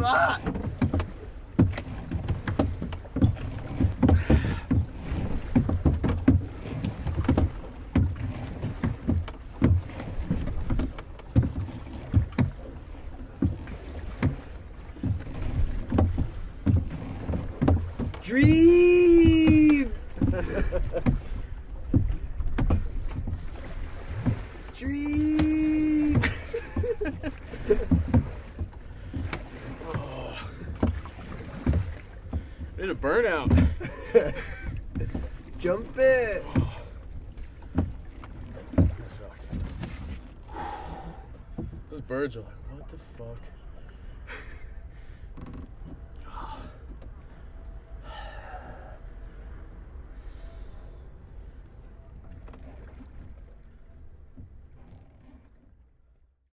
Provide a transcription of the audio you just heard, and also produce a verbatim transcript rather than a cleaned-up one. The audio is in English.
Ah! Dreamed! Dreamed! Oh. Did a burnout. Jump it! Oh. That sucked. Those birds are like, what the fuck?